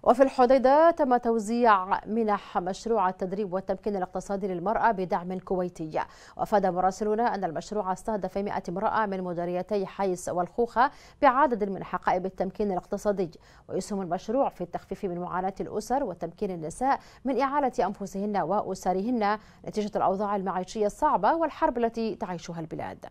وفي الحديدة تم توزيع منح مشروع التدريب والتمكين الاقتصادي للمرأة بدعم كويتي. وأفاد مراسلون أن المشروع استهدف 100 امرأة من مديريتي حيس والخوخة بعدد من حقائب التمكين الاقتصادي. ويسهم المشروع في التخفيف من معاناة الأسر وتمكين النساء من إعالة أنفسهن وأسرهن نتيجة الأوضاع المعيشية الصعبة والحرب التي تعيشها البلاد.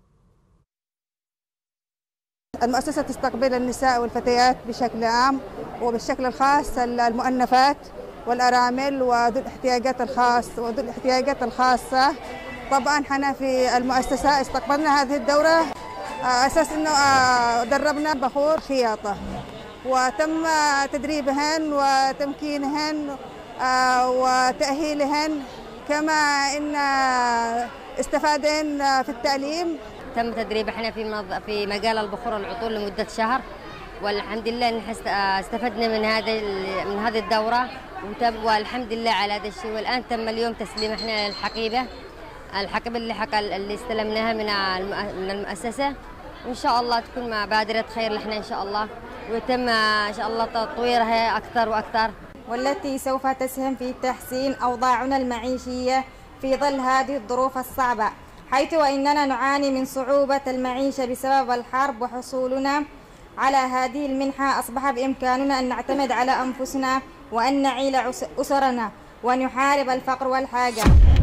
المؤسسة تستقبل النساء والفتيات بشكل عام وبالشكل الخاص المؤنفات والأرامل وذو الاحتياجات الخاصة. طبعا احنا في المؤسسة استقبلنا هذه الدورة أساس أنه دربنا بخور خياطة، وتم تدريبهن وتمكينهن وتأهيلهن، كما أن استفادن في التعليم. تم تدريب احنا في مجال البخور والعطور لمدة شهر، والحمد لله ان استفدنا من هذه الدورة، والحمد لله على هذا الشيء. والآن تم اليوم تسليم احنا الحقيبة اللي استلمناها من المؤسسة، وإن شاء الله تكون بادرة خير لنا إن شاء الله، ويتم إن شاء الله تطويرها أكثر وأكثر، والتي سوف تسهم في تحسين أوضاعنا المعيشية في ظل هذه الظروف الصعبة، حيث إننا نعاني من صعوبة المعيشة بسبب الحرب. وحصولنا على هذه المنحة أصبح بإمكاننا أن نعتمد على أنفسنا وأن نعيل أسرنا ونحارب الفقر والحاجة.